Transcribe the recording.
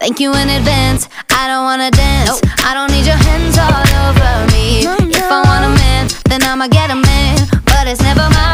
Thank you in advance, I don't wanna dance. I don't need your hands all over me. If I want a man, then I'ma get a man, but it's never my